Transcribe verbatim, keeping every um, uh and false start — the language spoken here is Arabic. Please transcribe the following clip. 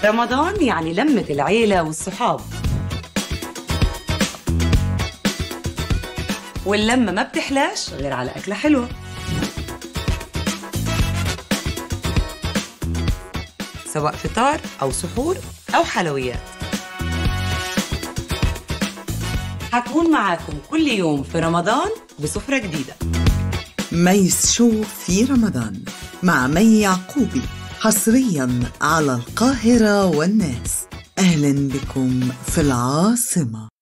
رمضان يعني لمة العيلة والصحاب، واللمة ما بتحلاش غير على أكلة حلوة. سواء فطار أو سحور أو حلويات، حكون معاكم كل يوم في رمضان بسفرة جديدة. ميس شو في رمضان مع مي يعقوبي، حصرياً على القاهرة والناس. أهلاً بكم في العاصمة.